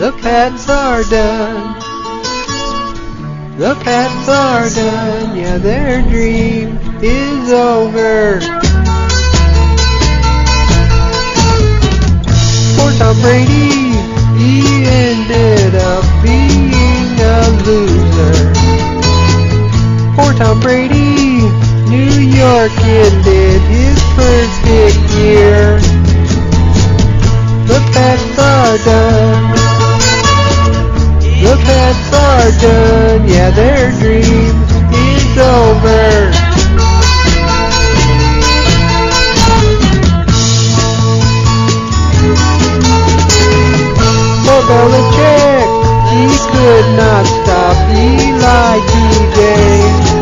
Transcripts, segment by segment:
The Pats are done. The Pats are done. Yeah, their dream is over. Poor Tom Brady, he ended up being a loser. Poor Tom Brady, New York ended his first big year. The Pats are done. The Pats are done. Yeah, their dream is over. For Belichick, he could not stop Eli today.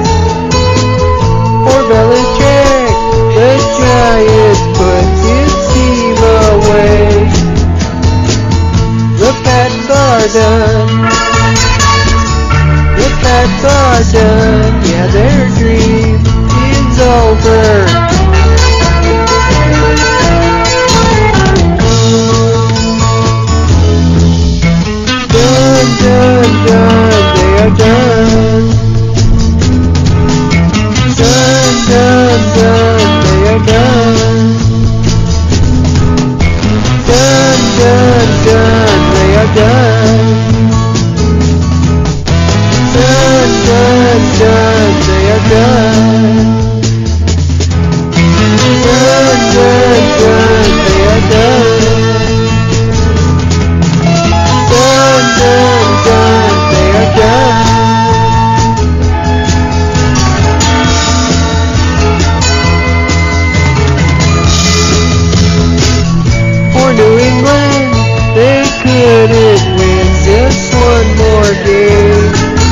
For Belichick, the Giants put his team away. The Pats are done. The Pats are done. Yeah, their dream is over. Done, done, done. They are done. Done, done, done. They are done. Done, done, done. They are done. Done, done, done. They are done. Done, done, done. They are done. Done, done, done. They are done. For New England, they couldn't win just one more game.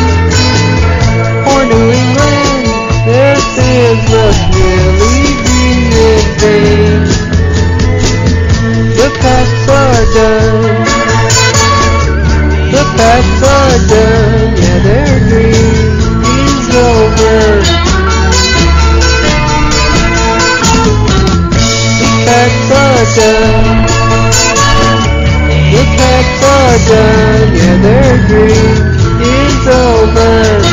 For New England, their fans must really be in vain. The Pats are done. The Pats are done. Yeah, their dream is over. The Pats are done. The Pats are done. Yeah, their dream is over.